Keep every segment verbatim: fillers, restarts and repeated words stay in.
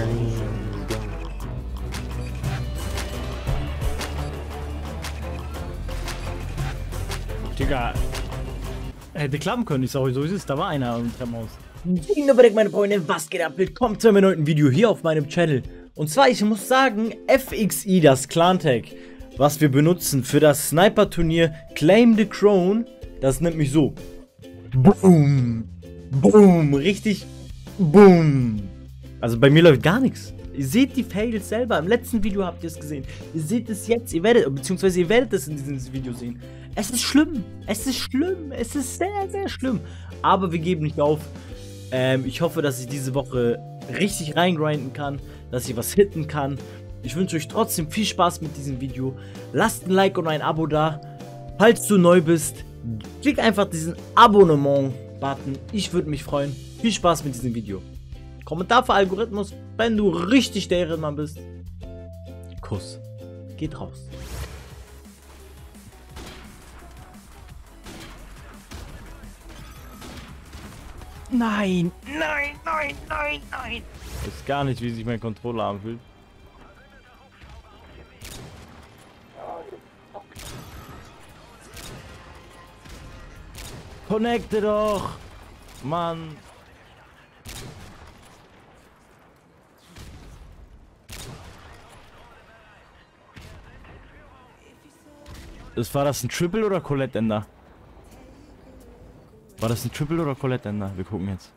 Digga. Hätte klappen können, ich sag euch, so ist es. Da war einer im Treppenhaus. Meine Freunde, was geht ab? Willkommen zu einem neuen Video hier auf meinem Channel. Und zwar, ich muss sagen, F X I, das Clan-Tag, was wir benutzen für das Sniper-Turnier Claim the Crown, das nennt mich so. Boom. Boom. Richtig. Boom. Also bei mir läuft gar nichts. Ihr seht die Fails selber. Im letzten Video habt ihr es gesehen. Ihr seht es jetzt. Ihr werdet, beziehungsweise ihr werdet es in diesem Video sehen. Es ist schlimm. Es ist schlimm. Es ist sehr, sehr schlimm. Aber wir geben nicht auf. Ähm, ich hoffe, dass ich diese Woche richtig reingrinden kann. Dass ich was hitten kann. Ich wünsche euch trotzdem viel Spaß mit diesem Video. Lasst ein Like und ein Abo da. Falls du neu bist, klick einfach diesen Abonnement-Button. Ich würde mich freuen. Viel Spaß mit diesem Video. Kommentar für Algorithmus, wenn du richtig der Ehrenmann bist. Kuss. Geht raus. Nein, nein, nein, nein, nein. Ich weiß gar nicht, wie sich mein Controller anfühlt. Connecte doch! Mann! Das war das ein Triple oder Colette Ender? War das ein Triple oder Colette Ender? Wir gucken jetzt.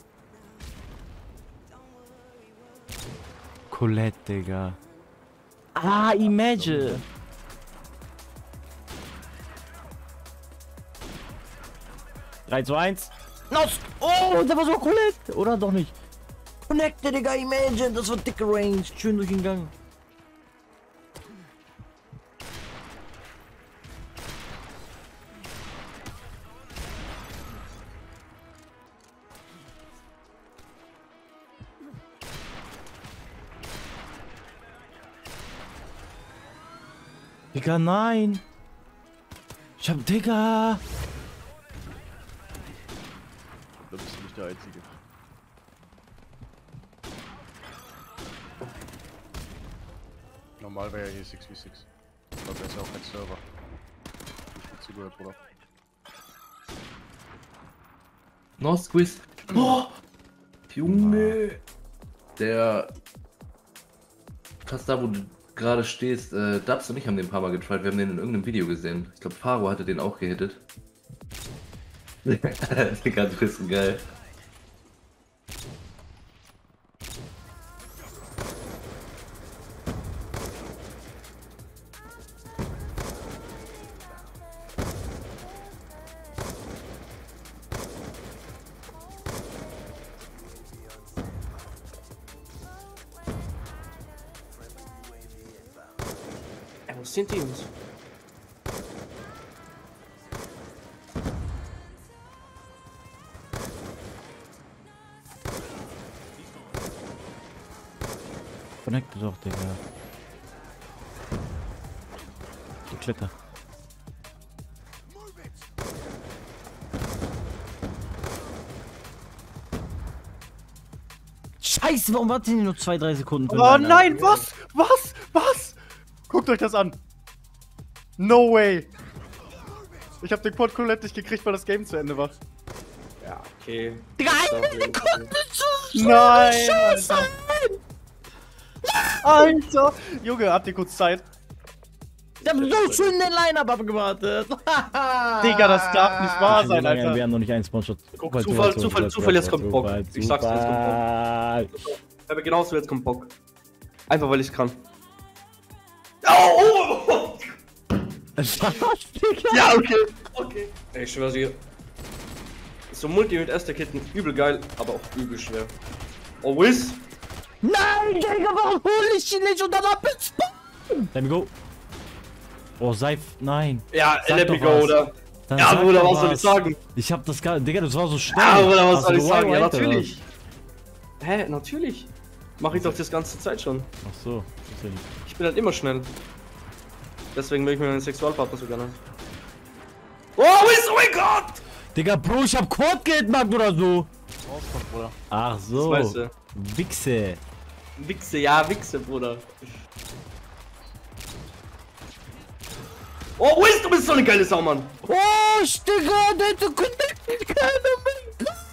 Colette, Digga. Ah, Imagine! drei zu eins. Los! Oh, der war so Colette! Oder doch nicht? Connecte, Digga, Imagine, das war dicke Range. Schön durch den Gang. Digga, nein! Ich hab, Digga! Da bist du nicht der Einzige. Normal wäre ja hier sechs gegen sechs. Aber wäre es ja auch kein Server. Ich bin zugehört, Bruder. No Squeeze. Oh! Junge! Der. Fast da, wo du gerade stehst, äh, Dubs und ich haben den ein paar Mal getried. Wir haben den in irgendeinem Video gesehen. Ich glaube, Faro hatte den auch gehittet. Digga, du bist so geil. Ey, wo sind die Jungs? Connecte doch, Digga. Die Kletter. Scheiße, warum warten die nur zwei, drei Sekunden? Oh nein, was? Was? Was? Guckt euch das an. No way. Ich hab den Quad Colette nicht gekriegt, weil das Game zu Ende war. Ja, okay. Digga, eine Sekunde zu Nein, Alter. Alter. Junge, habt ihr kurz Zeit? Ich hab so schön den Line-Up abgewartet. Digga, das darf nicht wahr sein, Alter. Wir haben noch nicht einen Sponsor. Guck, Zufall, Zufall, Zufall, jetzt kommt Bock. Ich sag's dir, jetzt kommt Bock. Aber genauso, jetzt kommt Bock. Einfach weil ich kann. Oh, oh, oh. Ja, okay. Okay. Ey, ich schwör's dir. So Multi mit erster Kitten, übel geil, aber auch übel schwer. Oh, Wiz. Nein, Digga, warum hol ich ihn nicht und dann ab ins Spawn? Let me go. Oh, Seif, nein. Ja, Sag let doch me go, was. oder? Dann Ja, sag Bruder, doch was soll ich sagen? Ich hab das gar Digga, das war so schnell. Ja, Bruder, was Hast soll du ich sagen? Ja, White, oder natürlich. Hä, natürlich. Mach ich doch das ganze Zeit schon. Ach so. Tatsächlich. Ich bin halt immer schnell. Deswegen will ich mir meinen Sexualpartner so gerne. Oh, Wiz, oh mein Gott! Digga, Bro, ich hab Quad Geld gemacht oder so. Rauskommt, Bruder. Ach so. Das weißt du. Wichse. Wichse, ja, Wichse, Bruder. Oh, Wiz, du bist so eine geile Sau, Mann. Oh, Digga, der hat so connected, keine Ahnung.